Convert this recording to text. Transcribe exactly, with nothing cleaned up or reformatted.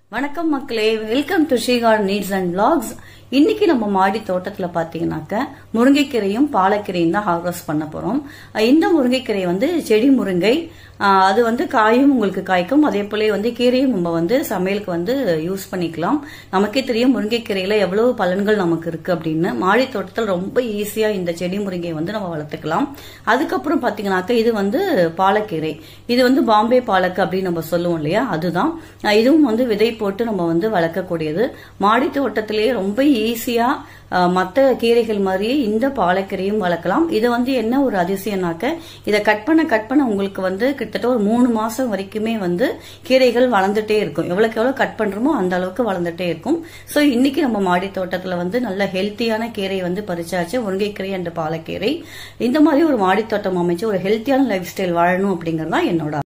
வணக்கம் மக்களே, welcome to Srikar needs and vlogs. இன்னைக்கு நம்ம மாடி தோட்டத்துல பாத்தீங்கன்னாக்க முருங்கைக்கீரையும் பாலக்கீரையும் தான் ஹார்வெஸ்ட் பண்ண போறோம். இந்த முருங்கைக்கீரை வந்து செடி முருங்கை, அது வந்து காயும் உங்களுக்கு காய்க்கும். அதே போல வந்து கீரையும் நம்ம வந்து சமையலுக்கு வந்து யூஸ் பண்ணிக்கலாம். நமக்கே தெரியும் முருங்கைக்கீரையில எவ்வளவு பலன்கள் நமக்கு இருக்கு அப்படின்னு. மாடி தோட்டத்தில் ரொம்ப ஈஸியா இந்த செடி முருங்கை வந்து நம்ம வளர்த்துக்கலாம். அதுக்கப்புறம் பாத்தீங்கன்னாக்க இது வந்து பாலக்கீரை. இது வந்து பாம்பே பாலக்கு அப்படின்னு நம்ம சொல்லுவோம் இல்லையா, அதுதான். இதுவும் வந்து விதை போட்டு நம்ம வந்து வளர்க்கக்கூடியது. மாடி தோட்டத்திலேயே ரொம்ப ஈஸியா மற்ற கீரைகள் மாதிரியே இந்த பாலக்கீரையும் வளர்க்கலாம். இது வந்து என்ன ஒரு அதிசயம்னாக்க, இதை கட் பண்ண கட் பண்ண உங்களுக்கு வந்து கிட்டத்தட்ட ஒரு மூணு மாசம் வரைக்குமே வந்து கீரைகள் வளர்ந்துட்டே இருக்கும். எவ்வளவுக்கு எவ்வளவு கட் பண்றோமோ அந்த அளவுக்கு வளர்ந்துட்டே இருக்கும். சோ இன்னைக்கு நம்ம மாடி தோட்டத்துல வந்து நல்ல ஹெல்த்தியான கீரை வந்து பறிச்சாச்சு, முருங்கைக்கீரை அண்ட் பாலக்கீரை. இந்த மாதிரி ஒரு மாடி தோட்டம் அமைச்சு ஒரு ஹெல்த்தியான லைஃப் ஸ்டைல் வாழணும் அப்படிங்கறதுதான் என்னோட